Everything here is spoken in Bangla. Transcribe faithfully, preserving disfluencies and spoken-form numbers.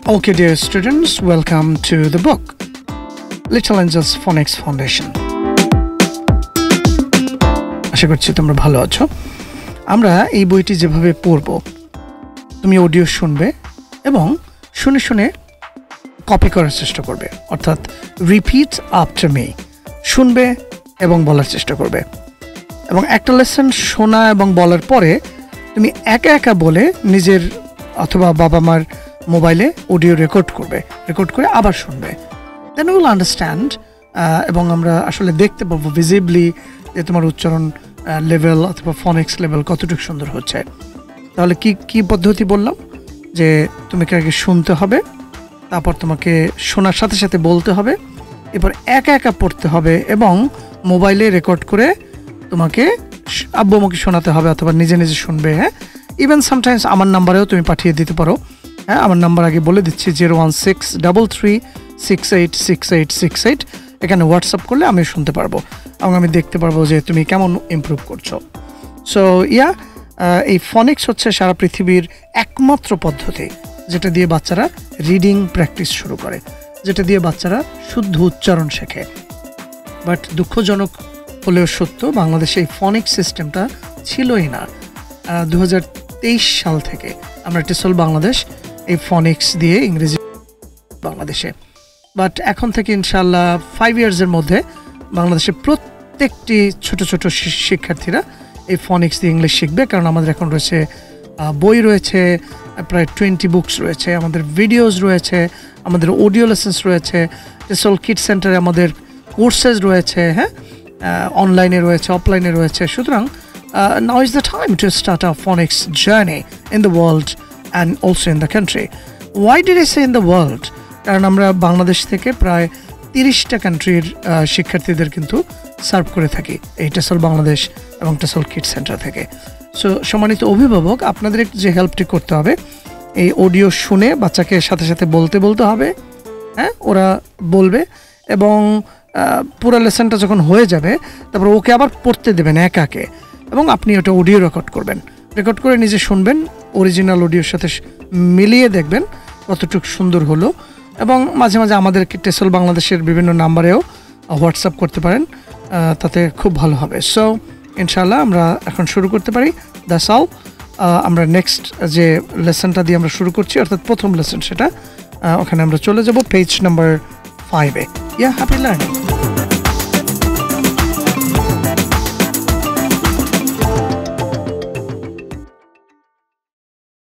Okay, dear students, welcome to the book Little Angels Phonics Foundation. আশা করছি তোমরা ভালো আছো। আমরা এই বইটি যেভাবে পড়ব, তুমি অডিও শুনবে এবং শুনে শুনে কপি করার চেষ্টা করবে, অর্থাৎ রিপিট আফটার মি, শুনবে এবং বলার চেষ্টা করবে। এবং একটা লেসন শোনা এবং বলার পরে তুমি একা একা বলে নিজের অথবা বাবা মার মোবাইলে অডিও রেকর্ড করবে, রেকর্ড করে আবার শুনবে। দেন উইল আন্ডারস্ট্যান্ড এবং আমরা আসলে দেখতে পাবো ভিজিবলি যে তোমার উচ্চারণ লেভেল অথবা ফনিক্স লেভেল কতটুকু সুন্দর হচ্ছে। তাহলে কি কি পদ্ধতি বললাম, যে তোমাকে আগে শুনতে হবে, তারপর তোমাকে শোনার সাথে সাথে বলতে হবে, এরপর একা একা পড়তে হবে এবং মোবাইলে রেকর্ড করে তোমাকে আব্বু আমাকে শোনাতে হবে অথবা নিজে নিজে শুনবে। হ্যাঁ, ইভেন সামটাইমস আমার নাম্বারেও তুমি পাঠিয়ে দিতে পারো। হ্যাঁ, আমার নাম্বার আগে বলে দিচ্ছি, zero one six double three six eight six eight six eight. এখানে হোয়াটসঅ্যাপ করলে আমি শুনতে পারবো এবং আমি দেখতে পারবো যে তুমি কেমন ইমপ্রুভ করছো। সো ইয়া, এই ফনিক্স হচ্ছে সারা পৃথিবীর একমাত্র পদ্ধতি যেটা দিয়ে বাচ্চারা রিডিং প্র্যাকটিস শুরু করে, যেটা দিয়ে বাচ্চারা শুদ্ধ উচ্চারণ শেখে। বাট দুঃখজনক হলেও সত্য, বাংলাদেশে এই ফনিক্স সিস্টেমটা ছিলই না। দু হাজার তেইশ সাল থেকে আমরা টেসল বাংলাদেশ এই ফনিক্স দিয়ে ইংরেজি বাংলাদেশে, বাট এখন থেকে ইনশাল্লাহ ফাইভ ইয়ার্সের মধ্যে বাংলাদেশের প্রত্যেকটি ছোট ছোট শিক্ষার্থীরা এই ফনিক্স দিয়ে ইংলিশ শিখবে। কারণ আমাদের এখন রয়েছে বই রয়েছে, প্রায় টোয়েন্টি বুকস রয়েছে, আমাদের ভিডিওস রয়েছে, আমাদের অডিও লেসেন্স রয়েছে, টেসল কিড সেন্টারে আমাদের কোর্সেস রয়েছে, হ্যাঁ, অনলাইনে রয়েছে, অফলাইনে রয়েছে। সুতরাং now is the time to start our phonics journey in the world and also in the country. Why did I say in the world? কারণ আমরা বাংলাদেশ থেকে প্রায় তিরিশটা কান্ট্রির শিক্ষার্থীদের কিন্তু সার্ভ করে থাকি এই টেসল বাংলাদেশ এবং টেসল কিড সেন্টার থেকে। সো সম্মানিত অভিভাবক, আপনাদের যে হেল্পটি করতে হবে, এই অডিও শুনে বাচ্চাকে সাথে সাথে বলতে বলতে হবে। হ্যাঁ, ওরা বলবে এবং পুরো লেসনটা যখন হয়ে যাবে তারপর ওকে আবার পড়তে দেবেন একাকে, এবং আপনি ওটা অডিও রেকর্ড করবেন, রেকর্ড করে নিজে শুনবেন, অরিজিনাল অডিওর সাথে মিলিয়ে দেখবেন কতটুকু সুন্দর হলো। এবং মাঝে মাঝে আমাদেরকে টেসল বাংলাদেশের বিভিন্ন নাম্বারেও হোয়াটসঅ্যাপ করতে পারেন, তাতে খুব ভালো হবে। সো ইনশাল্লাহ আমরা এখন শুরু করতে পারি। That's all. আমরা নেক্সট যে লেসনটা দিয়ে আমরা শুরু করছি, অর্থাৎ প্রথম লেসন, সেটা ওখানে আমরা চলে যাব পেজ নাম্বার ফাইভে। Yeah, happy learning.